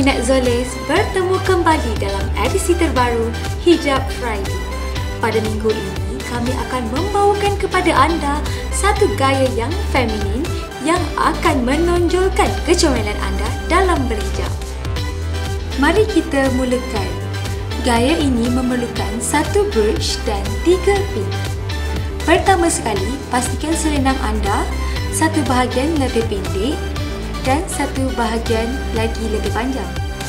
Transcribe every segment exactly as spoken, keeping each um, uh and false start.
peminat Zoles bertemu kembali dalam edisi terbaru Hijab Friday. Pada minggu ini, kami akan membawakan kepada anda satu gaya yang feminin yang akan menonjolkan kecomelan anda dalam berhijab. Mari kita mulakan. Gaya ini memerlukan satu brooch dan tiga pin. Pertama sekali, pastikan selendang anda satu bahagian lebih pendek dan satu bahagian lagi lebih panjang.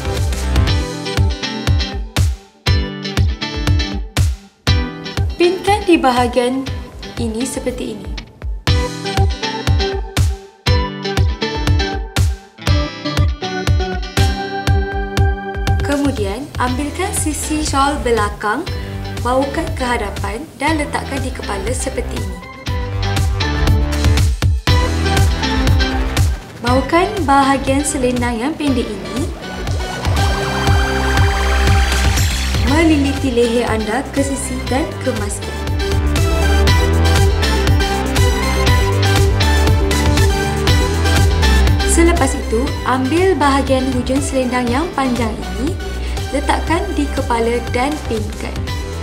Pinkan di bahagian ini seperti ini. Kemudian, ambilkan sisi shawl belakang, bawakan ke hadapan dan letakkan di kepala seperti ini. Bawakan bahagian selendang yang pendek ini meliliti leher anda ke sisi dan kemaskan. Selepas itu, ambil bahagian hujung selendang yang panjang ini, letakkan di kepala dan pinkan.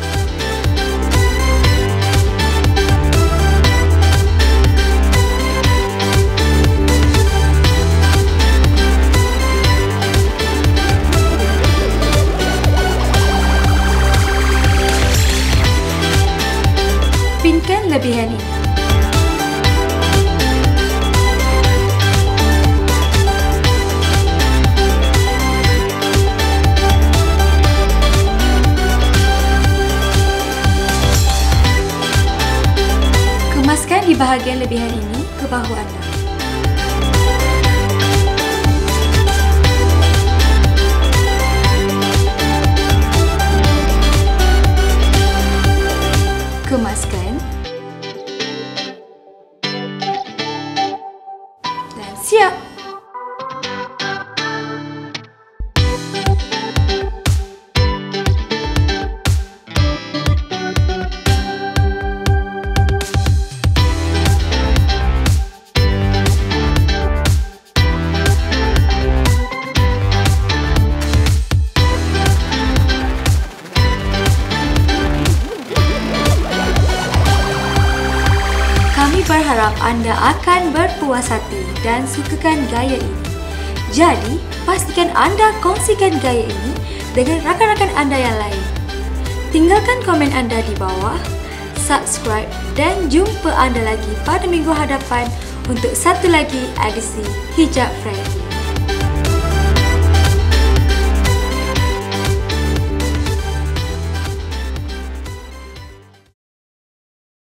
Pinkan lebihan ini. Kemaskan di bahagian lebihan ini ke bahu anda. Kemaskan dan siap. Kami berharap anda akan berpuas hati dan sukakan gaya ini. Jadi, pastikan anda kongsikan gaya ini dengan rakan-rakan anda yang lain. Tinggalkan komen anda di bawah, subscribe dan jumpa anda lagi pada minggu hadapan untuk satu lagi edisi Hijab Friday.